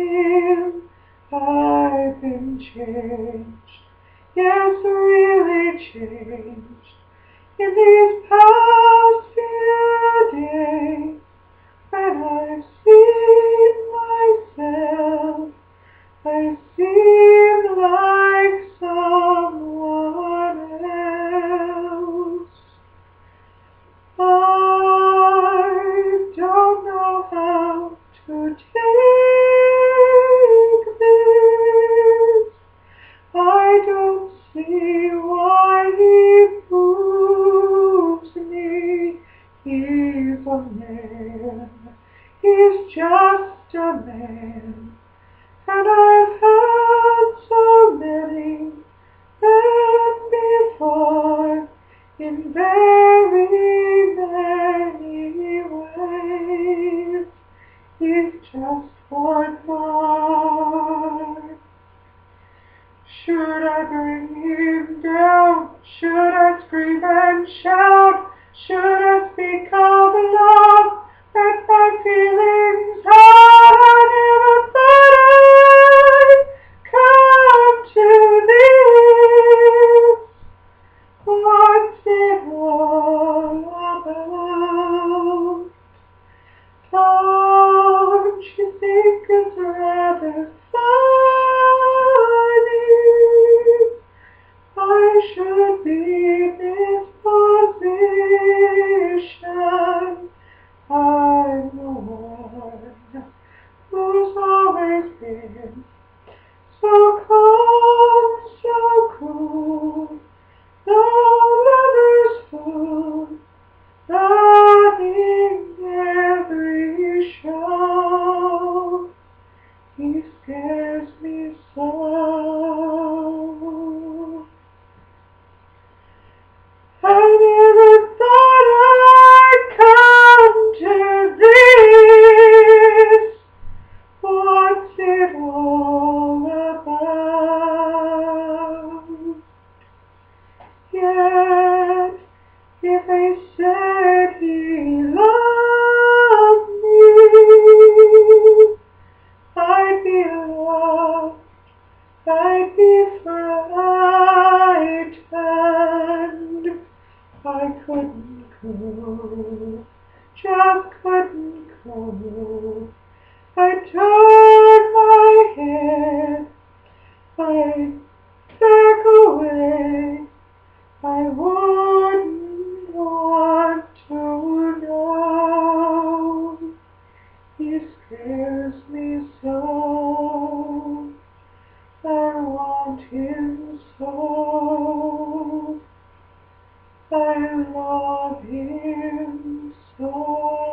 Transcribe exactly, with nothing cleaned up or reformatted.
him I've been changed, yes, really changed, in these past few days, when I've seen myself, I seem like someone else. I don't know how to take this. I don't see why he moves me. He's a man. He's just a man. And I've had so many men before, in very many ways. He's just one more. Should I bring him down? Should I scream and shout? Should I speak of love that my feelings had? I never thought I'd come to this. What's it all about? Don't you think it's rather funny? I should be in this position. I'm the one who's always been so calm, so cool, no lover's fool, running every show. He scares me so. I never thought I'd come to this. What's it all about? Yet, if they said he loved me, I'd be lost, I'd be frightened. I couldn't go, just couldn't go. I turned my head, I'd back away. I wouldn't want to know. He scares me so. I want him so. I love him so.